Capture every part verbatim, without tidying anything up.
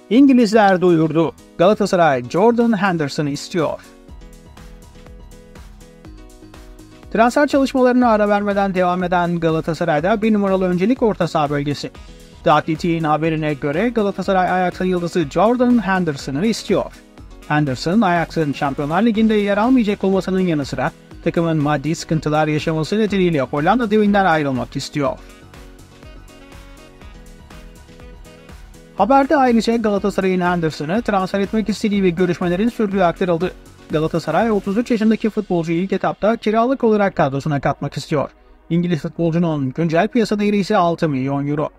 İngilizler duyurdu. Galatasaray Jordan Henderson'ı istiyor. Transfer çalışmalarına ara vermeden devam eden Galatasaray'da bir numaralı öncelik orta saha bölgesi. The Athletic'in haberine göre Galatasaray Ajax'ın yıldızı Jordan Henderson'ı istiyor. Henderson, Ajax'ın Şampiyonlar Ligi'nde yer almayacak olmasının yanı sıra takımın maddi sıkıntılar yaşaması nedeniyle Hollanda devinden ayrılmak istiyor. Haberde ayrıca Galatasaray'ın Henderson'ı transfer etmek istediği ve görüşmelerin sürdüğü aktarıldı. Galatasaray otuz üç yaşındaki futbolcuyu ilk etapta kiralık olarak kadrosuna katmak istiyor. İngiliz futbolcunun güncel piyasa değeri ise altı milyon euro.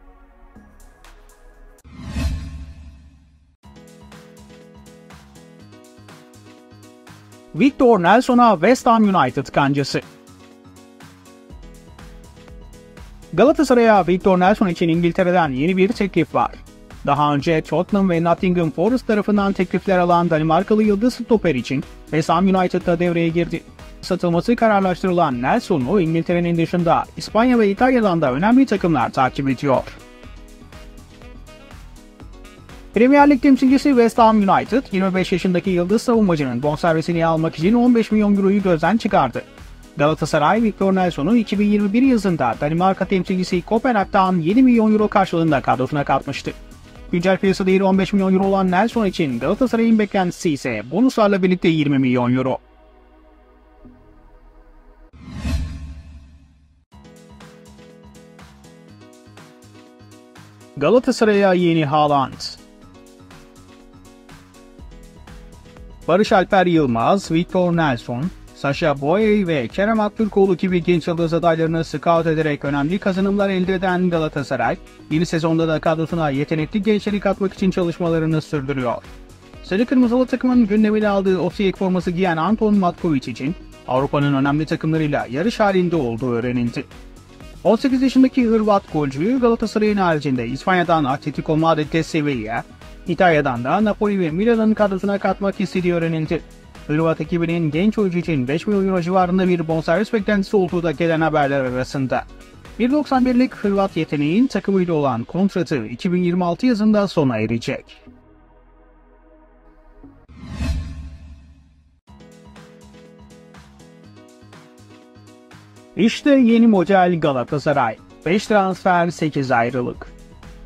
Victor Nelson'a West Ham United kancası. Galatasaray'a Victor Nelson için İngiltere'den yeni bir teklif var. Daha önce Tottenham ve Nottingham Forest tarafından teklifler alan Danimarkalı yıldız stoper için West Ham United'da devreye girdi. Satılması kararlaştırılan Nelson'u İngiltere'nin dışında İspanya ve İtalya'dan da önemli takımlar takip ediyor. Premier Lig temsilcisi West Ham United, yirmi beş yaşındaki yıldız savunmacının bonservisini almak için on beş milyon euroyu gözden çıkardı. Galatasaray, Victor Nelson'u iki bin yirmi bir yazında Danimarka temsilcisi Kopenhag'dan yedi milyon euro karşılığında kadrosuna katmıştı. Güncel piyasa değeri on beş milyon euro olan Nelson için Galatasaray'ın beklentisi ise bonuslarla birlikte yirmi milyon euro. Galatasaray'a yeni Haaland. Barış Alper Yılmaz, Victor Nelson, Sacha Boey ve Kerem Aktürkoğlu gibi genç yıldız adaylarını scout ederek önemli kazanımlar elde eden Galatasaray, yeni sezonda da kadrosuna yetenekli gençleri katmak için çalışmalarını sürdürüyor. Sarı Kırmızılı takımın gündemine aldığı Osijek forması giyen Anton Matkovic için Avrupa'nın önemli takımlarıyla yarış halinde olduğu öğrenildi. on sekiz yaşındaki Hırvat golcüyü Galatasaray'ın haricinde İspanya'dan Atletico Madrid'de Sevilla, İtalya'dan da Napoli ve Milan'ın kadrosuna katmak istediği öğrenildi. Hırvat ekibinin genç oyuncu için beş milyon euro civarında bir bonservis beklentisi olduğu da gelen haberler arasında. bir doksan birlik Hırvat yeteneğin takımıyla olan kontratı iki bin yirmi altı yazında sona erecek. İşte yeni model Galatasaray. beş transfer, sekiz ayrılık.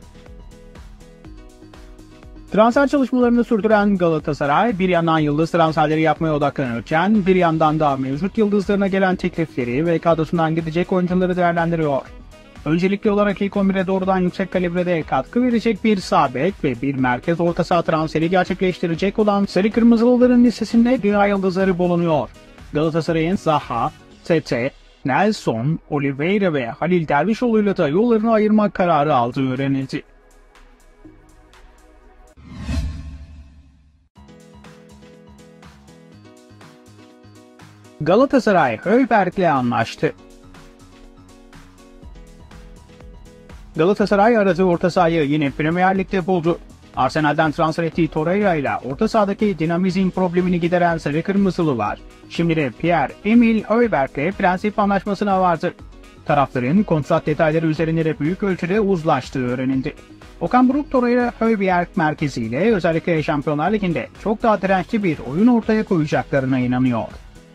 Transfer çalışmalarını sürdüren Galatasaray, bir yandan yıldız transferleri yapmaya odaklanırken, bir yandan da mevcut yıldızlarına gelen teklifleri ve kadrosundan gidecek oyuncuları değerlendiriyor. Öncelikli olarak ilk on bire doğrudan yüksek kalibrede katkı verecek bir sağ bek ve bir merkez orta saha transferi gerçekleştirecek olan Sarı Kırmızılıların listesinde dünya yıldızları bulunuyor. Galatasaray'ın Zaha, Tete, Nelson, Oliveira ve Halil Dervişoğlu'yla da yollarını ayırmak kararı aldığı öğrenildi. Galatasaray Højbjerg'le anlaştı. Galatasaray aradığı orta sahayı yine Premier Lig'de buldu. Arsenal'den transfer ettiği Torreira ile orta sahadaki dinamizm problemini gideren Sarı Kırmızılılar, şimdi de Pierre-Emile Højbjerg'le prensip anlaşmasına vardı. Tarafların kontrat detayları üzerinde de büyük ölçüde uzlaştığı öğrenildi. Okan Buruk, Torreira Højbjerg merkeziyle özellikle Şampiyonlar Ligi'nde çok daha dirençli bir oyun ortaya koyacaklarına inanıyor.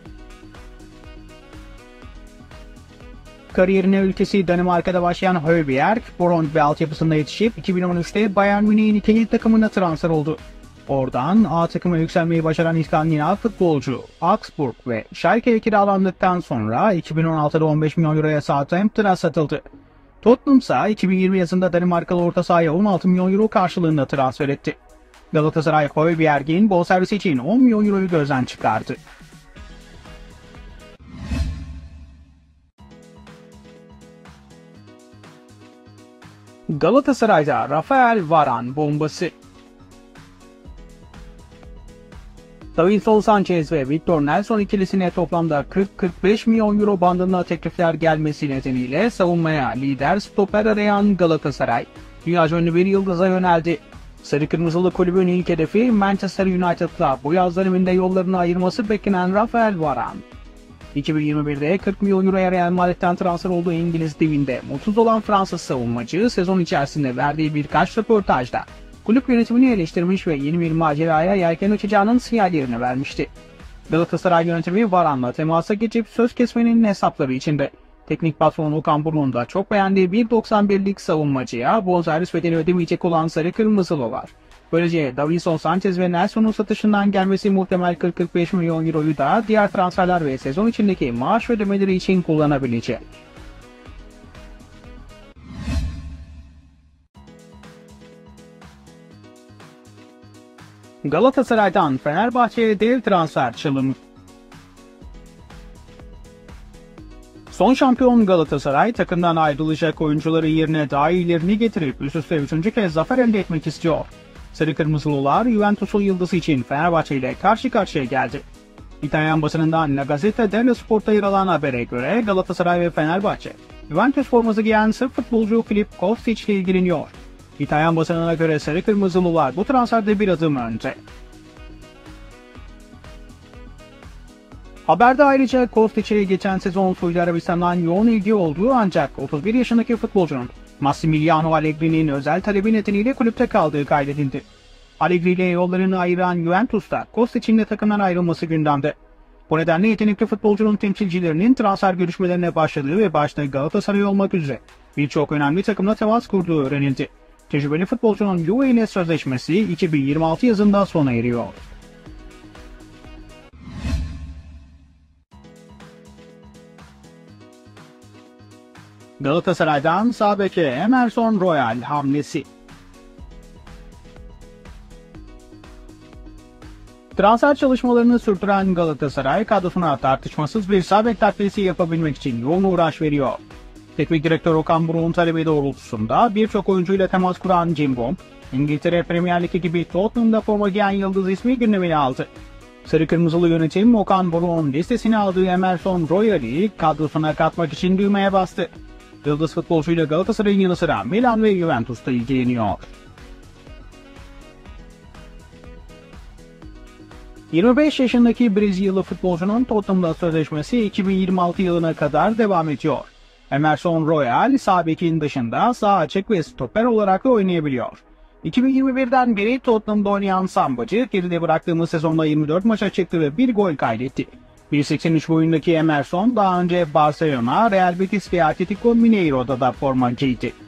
Kariyerine ülkesi Danimarka'da başlayan Højbjerg, Brøndby altyapısında yetişip iki bin on üçte Bayern Münih'in ikinci takımına transfer oldu. Oradan A takıma yükselmeyi başaran İskandinav futbolcu Augsburg ve Schalke'ye kiralandıktan sonra iki bin on altıda on beş milyon euroya Southampton'a satıldı. Tottenham ise iki bin yirmi yazında Danimarkalı orta sahaya on altı milyon euro karşılığında transfer etti. Galatasaray Højbjerg'in bonservisi için on milyon euroyu gözden çıkardı. Galatasaray'da Rafael Varane bombası. Davinson Sanchez ve Victor Nelson ikilisine toplamda kırk kırk beş milyon euro bandında teklifler gelmesi nedeniyle savunmaya lider stoper arayan Galatasaray, dünyaca ünlü bir yıldıza yöneldi. Sarı Kırmızılı kulübün ilk hedefi Manchester United'la bu yaz döneminde yollarını ayırması beklenen Rafael Varane. iki bin yirmi birde kırk milyon euroya Real Madrid'den transfer olduğu İngiliz devinde mutsuz olan Fransız savunmacı sezon içerisinde verdiği birkaç röportajda kulüp yönetimini eleştirmiş ve yeni bir maceraya yelken açacağının sinyallerini vermişti. Galatasaray yönetimi Varane temasa geçip söz kesmenin hesapları içinde. Teknik patron Okan Buruk'un da çok beğendiği bir doksan birlik savunmacıya bonservis bedeli ödemeyecek olan sarı kırmızılı var. Böylece Davinson Sanchez ve Nelson'un satışından gelmesi muhtemel kırk kırk beş milyon euroyu da diğer transferler ve sezon içindeki maaş ödemeleri için kullanabilecek. Galatasaray'dan Fenerbahçe'ye dev transfer çılımı. Son şampiyon Galatasaray takımdan ayrılacak oyuncuları yerine daha iyilerini getirip üst üste üçüncü kez zafer elde etmek istiyor. Sarı Kırmızılılar Juventus'un yıldızı için Fenerbahçe ile karşı karşıya geldi. İtalyan basınından La Gazzetta dello Sport'ta yer alan habere göre Galatasaray ve Fenerbahçe, Juventus forması giyen Sırp futbolcu Filip Kostic ile ilgileniyor. İtalyan basınına göre Sarı Kırmızılılar bu transferde bir adım önde. Haberde ayrıca Kostic'e geçen sezon Suudi Arabistan'dan yoğun ilgi olduğu ancak otuz bir yaşındaki futbolcunun Massimiliano Allegri'nin özel talebi nedeniyle kulüpte kaldığı kaydedildi. Allegri ile yollarını ayıran Juventus'ta Kostic'in de takımdan ayrılması gündemde. Bu nedenle yetenekli futbolcunun temsilcilerinin transfer görüşmelerine başladığı ve başta Galatasaray olmak üzere birçok önemli takımla temas kurduğu öğrenildi. Tecrübeli futbolcunun Juve ile sözleşmesi iki bin yirmi altı yazında sona eriyor. Galatasaray'dan sağ beke Emerson Royal hamlesi. Transfer çalışmalarını sürdüren Galatasaray kadrosuna tartışmasız bir sağ bek takviyesi yapabilmek için yoğun uğraş veriyor. Teknik direktör Okan Buruk'un talebi doğrultusunda birçok oyuncuyla temas kuran Cimbom, İngiltere Premier Ligi gibi Tottenham'da forma giyen yıldız ismi gündemine aldı. Sarı Kırmızılı yönetim Okan Buruk'un listesine aldığı Emerson Royal'i kadrosuna katmak için düğmeye bastı. Yıldız futbolcuyla Galatasaray'ın yanı sıra Milan ve Juventus'ta ilgileniyor. yirmi beş yaşındaki Brezilyalı futbolcunun Tottenham'da sözleşmesi iki bin yirmi altı yılına kadar devam ediyor. Emerson Royal sağ bekin dışında sağ açık ve stoper olarak da oynayabiliyor. iki bin yirmi birden beri Tottenham'da oynayan sambacı geride bıraktığımız sezonda yirmi dört maça çıktı ve bir gol kaydetti. bir seksen üç boyundaki Emerson daha önce Barcelona, Real Betis ve Atletico Mineiro'da da forma giydi.